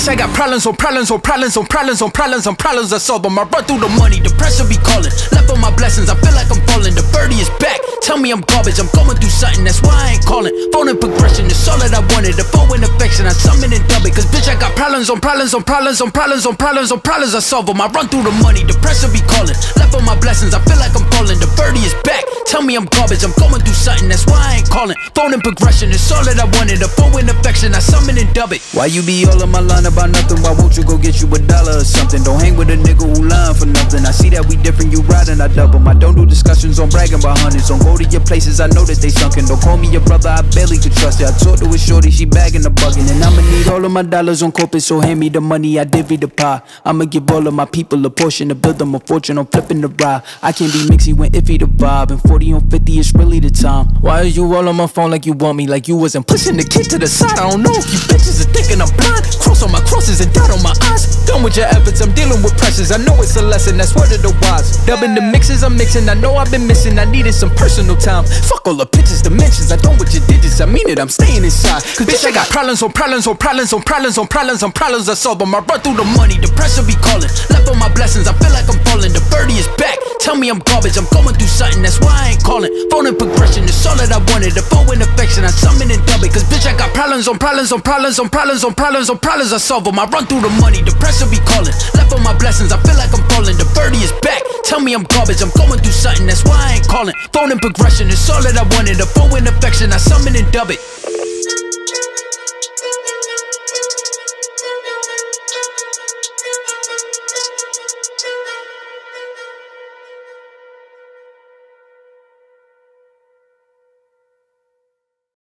Bitch, I got problems on problems on problems on problems on problems on problems. I solve them. I run through the money, the pressure be calling. Left on my blessings, I feel like I'm falling. The birdie is back, tell me I'm garbage. I'm going through something, that's why I ain't calling. Phone in progression, it's all that I wanted. The phone in affection, I summon and dub it. Cause bitch, I got problems on problems on problems on problems on problems on problems. I solve them. I run through the money, the pressure be calling. Left on my blessings, I feel like I'm falling. The birdie is back, tell me I'm garbage. I'm going through something, that's why I ain't calling. Phone in progression, it's all that I wanted. The phone in affection, I summon and dub it. Why you be all on my line about nothing? Why won't you go get you $1 or something? Don't hang with a nigga who lying for nothing. I see that we different, you riding, I double. I don't do discussions on bragging about hundreds. Don't go to your places, I know that they sunken. Don't call me your brother, I barely could trust you. I talked to a shorty, she bagging the bugging. And I'ma need all of my dollars on corporate, so hand me the money, I divvy the pie. I'ma give all of my people a portion to build them a fortune. I'm flipping the ride. I can't be mixy when iffy the vibe. And 40 on 50 is really the time. Why is you all on my phone like you want me? Like you wasn't pushing the kid to the side. I don't know if you bitches are thinking I'm blind. Cross on my crosses and dot on my eyes. Done with your efforts, I'm dealing with pressures. I know it's a lesson, that's word of the wise. Dubbing the mixes I'm mixing, I know I've been missing. I needed some personal time. Fuck all the pictures, dimensions. I done with your digits, I mean it, I'm staying inside. Cause bitch, I got problems on problems on problems on problems on problems on problems. I solve them. I run through the money, the pressure be calling. Left on my blessings, I feel like I'm falling. The birdie is back, tell me I'm garbage. I'm going through something, that's why I ain't calling. Phone in progression, it's all that I wanted. The phone in affection, I summon and dub it. Cause bitch, I got problems on problems on problems on problems on problems on problems. I solve them. I run through the money, the pressure be calling. Left on my blessings, I feel like I'm falling. The birdie is back, tell me I'm garbage. I'm going through something, that's why I ain't calling. Phone in progression, it's all that I wanted. The phone in affection, I summon and dub it.